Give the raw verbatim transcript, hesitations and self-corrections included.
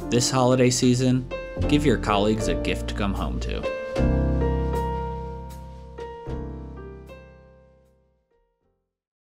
This holiday season, give your colleagues a gift to come home to.